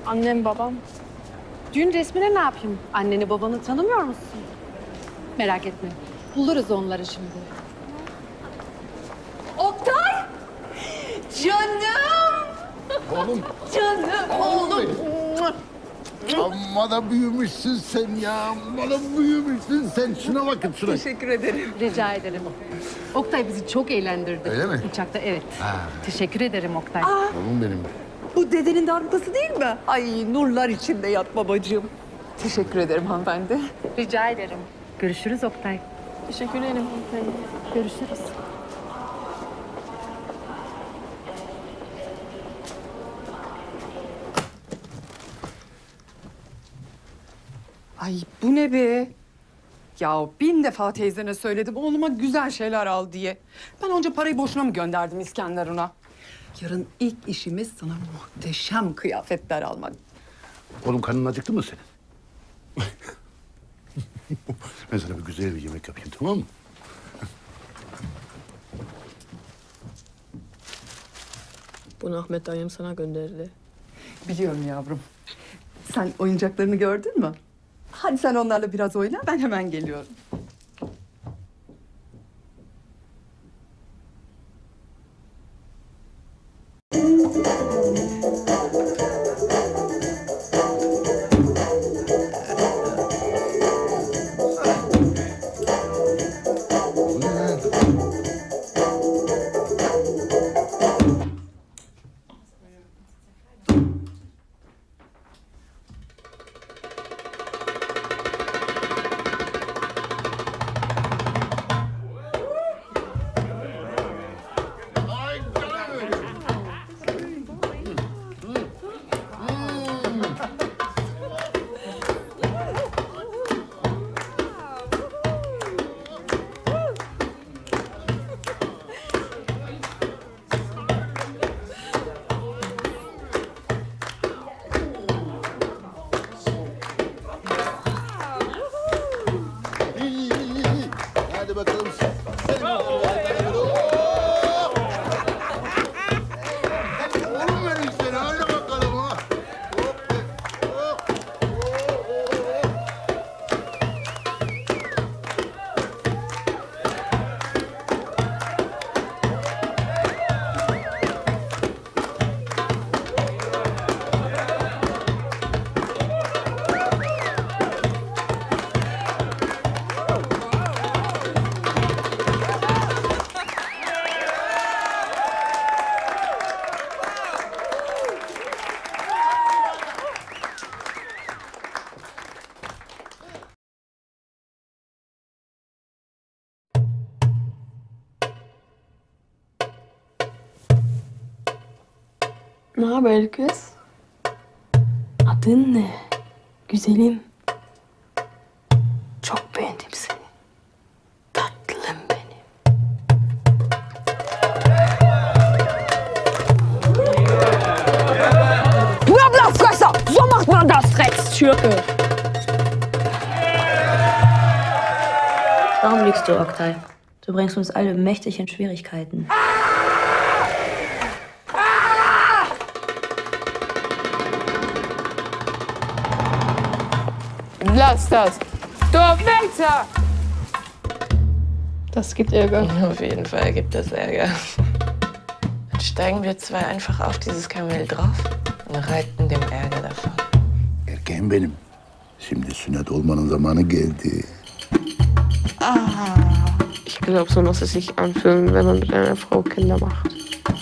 Annem, babam. Düğün resmine ne yapayım? Anneni babanı tanımıyor musun? Merak etme. Buluruz onları şimdi. Oktay! Canım! Oğlum. Canım oğlum! Amma da büyümüşsün sen ya. Amma da büyümüşsün sen. Şuna bakın şuna. Teşekkür ederim. Rica ederim. Oktay bizi çok eğlendirdi. Öyle mi? Uçakta evet. Teşekkür ederim Oktay. Oğlum benim. Bu dedenin darbukası değil mi? Ay nurlar içinde yat babacığım. Teşekkür ederim hanımefendi. Rica ederim. Görüşürüz Oktay. Teşekkür ederim. Görüşürüz. Ay bu ne be? Ya bin defa teyzene söyledim oğluma güzel şeyler al diye. Ben onca parayı boşuna mı gönderdim İskenderun'a? Yarın ilk işimiz sana muhteşem kıyafetler almak. Oğlum karnın acıktı mı senin? Ben sana bir güzel bir yemek yapayım, tamam mı? Bunu Ahmet dayım sana gönderdi. Biliyorum yavrum. Sen oyuncaklarını gördün mü? Hadi sen onlarla biraz oyna, ben hemen geliyorum. Hadi bakalım. Oğlum benim seni, hadi bakalım ha. Ne haber kız? Adın ne? Güzelim. Çok beğendim seni. Tatlım benim. Blabla-Fresser! So macht man das, Rechtstürke! Warum lügst du, Oktay? Du bringst uns alle mächtig in Schwierigkeiten. Lass das! Du Wälzer! Das gibt Ärger. Auf jeden Fall gibt es Ärger. Dann steigen wir zwei einfach auf dieses Kamel drauf und reiten dem Ärger davon. Erkeğim benim. Şimdi sünnet olmanın zamanı geldi. Ich glaube, so muss es sich anfühlen, wenn man mit einer Frau Kinder macht.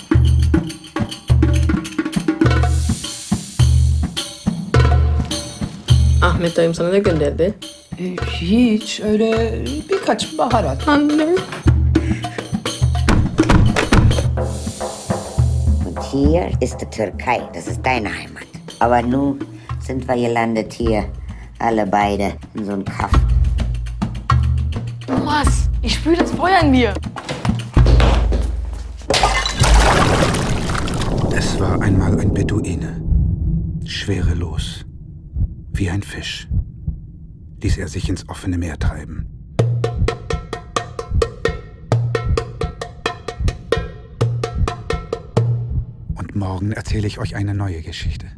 Ahmet dayım sana ne gönderdi? Hiç, öyle birkaç baharat. Anne. Und hier ist die Türkei, das ist deine Heimat. Aber nun sind wir gelandet hier, alle beide in so einem Kaff. Was? Ich spüre das Feuer in mir. Es war einmal ein Beduine. Schwerelos, wie ein Fisch, ließ er sich ins offene Meer treiben. Und morgen erzähle ich euch eine neue Geschichte.